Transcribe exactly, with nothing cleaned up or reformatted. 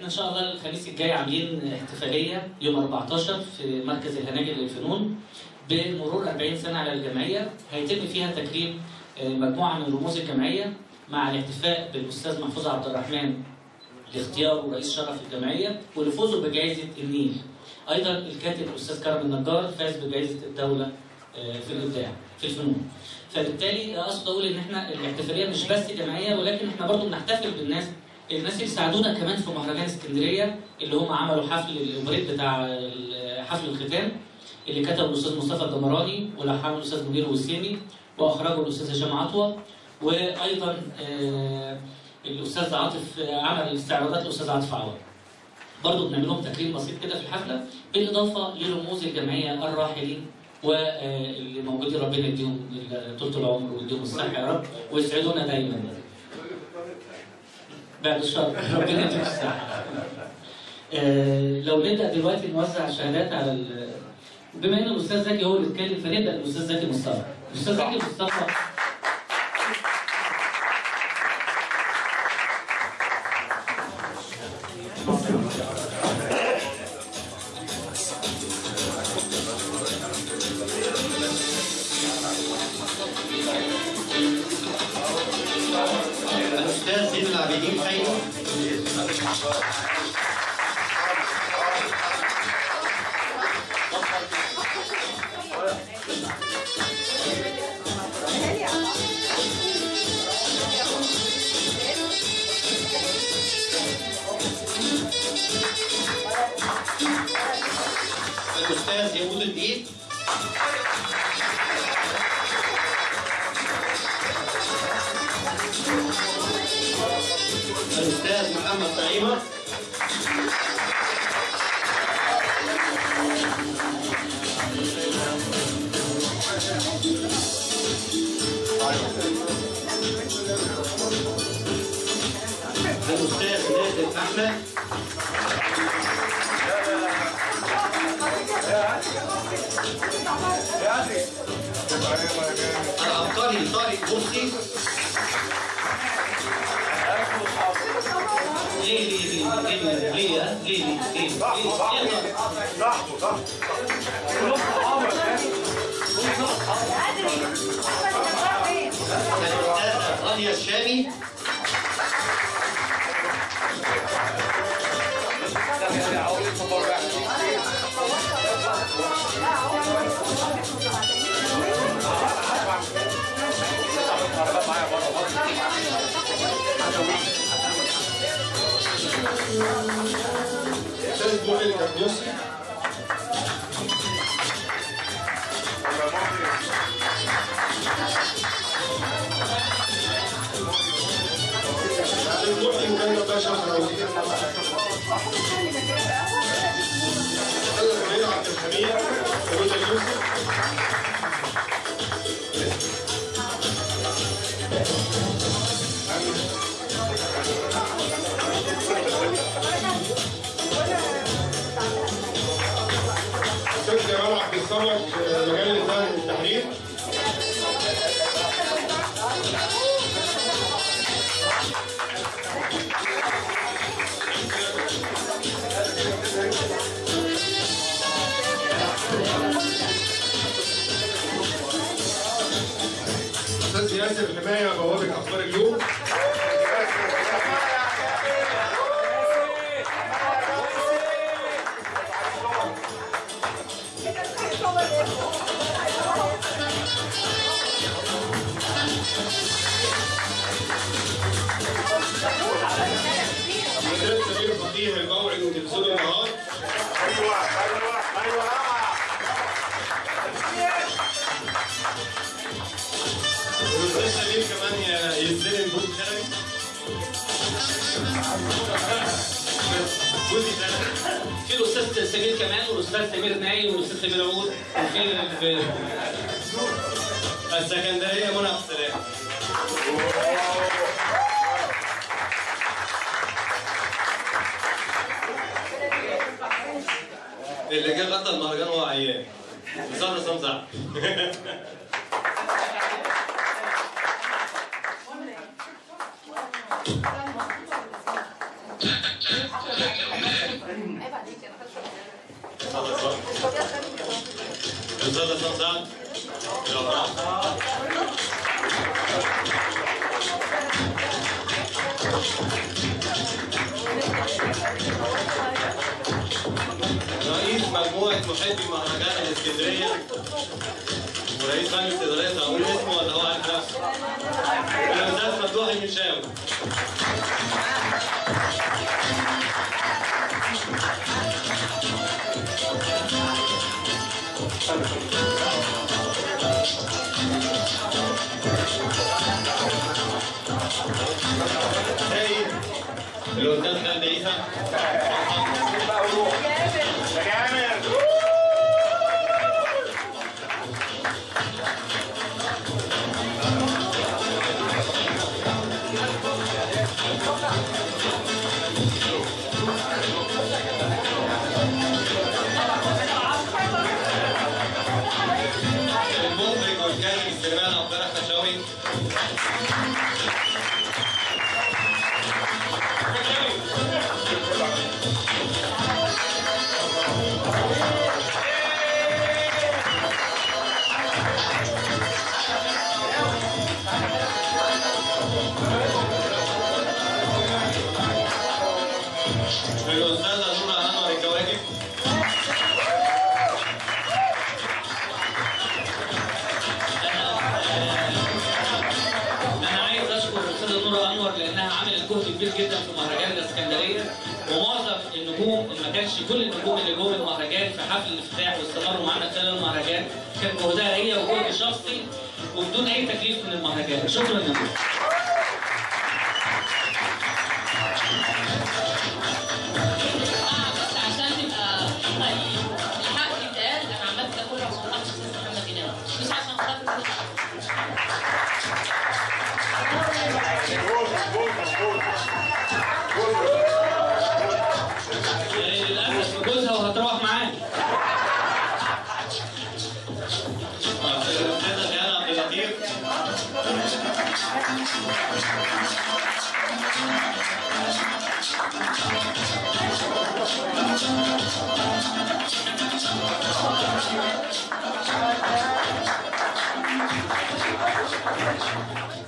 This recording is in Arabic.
ان شاء الله الخميس الجاي عاملين احتفاليه يوم أربعتاشر في مركز الهناجر للفنون بمرور أربعين سنه على الجمعيه، هيتم فيها تكريم مجموعه من رموز الجمعيه مع الاحتفاء بالاستاذ محفوظ عبد الرحمن لاختياره رئيس شرف الجمعيه ولفوزه بجائزه النيل. ايضا الكاتب الاستاذ كرم النجار فاز بجائزه الدوله في الابداع في الفنون. فبالتالي اقصد اقول ان احنا الاحتفاليه مش بس جمعيه، ولكن احنا برضو بنحتفل بالناس الناس اللي ساعدونا كمان في مهرجان اسكندريه، اللي هم عملوا حفل الاوبريت بتاع حفل الختام اللي كتبه الاستاذ مصطفى الدمراني ولحنه الاستاذ منير وسيمي واخرجه الاستاذ هشام عطوه، وايضا آه الاستاذ عاطف عمل استعراضات الاستاذ عاطف عوض. برضه بنعمل لهم تكريم بسيط كده في الحفله، بالاضافه لرموز الجمعيه الراحلين واللي موجودين ربنا يديهم طول العمر ويديهم الصحه يا رب ويسعدونا دايما. بعد الشر ربنا يديهم الصحه. آه لو نبدا دلوقتي نوزع الشهادات على ال... بما ان الاستاذ زكي هو اللي اتكلم فنبدا بالاستاذ زكي مصطفى. الاستاذ زكي مصطفى الأستاذ زين العابدين خيري. الأستاذ يهود الدين. الأستاذ محمد طعيمة. الأستاذ نادر أحمد. العبقري طارق مرسي. ليه ليه ليه ليه ليه ليه ليه الأستاذة رانيا الشامي. الأستاذ دولي الكابوسي. الأستاذ دولي مكلف باشا خراوي. الأستاذ خليل عبد الحميد وجود اليوسف. الأستاذ جمال عبد الصمد مجال لسان التحرير. الأستاذ ياسر حماية بوابة أخبار اليوم. الأستاذ سمير فقيه الموعد وتلفزيون النهار. أيوه أيوه أيوه. الأستاذ سمير كمان يستلم جوز خلوي. جوزي خلوي. في الاستاذ سمير كمان والاستاذ سمير ناي والاستاذ سمير عود وفي السكندرية منى السلام. اللي جه غطى المهرجان هو عيان. وصار صمصع. Thank you. الاستاذ عصام سعد الافراح. رئيس مجموعة محبي مهرجان الاسكندرية ورئيس مجلس إدارتها، أقول اسمه ولا هو عارف نفسه؟ الأستاذ ممدوح المنشاوي. سيد الأستاذ خالد عيسى. المخرج والكاتب السينمائي عبد الله الخشاوي. الأستاذة نورة أنور الكواكب. أنا عايز أشكر الأستاذة نورة أنور لأنها عملت جهد كبير جدا في مهرجان الإسكندرية، ومعظم النجوم ما كانش كل النجوم اللي جم المهرجان في حفل الافتتاح واستمروا معانا خلال المهرجان كان جهدها هي وجهد شخصي وبدون أي تكليف من المهرجان. شكرا لكم.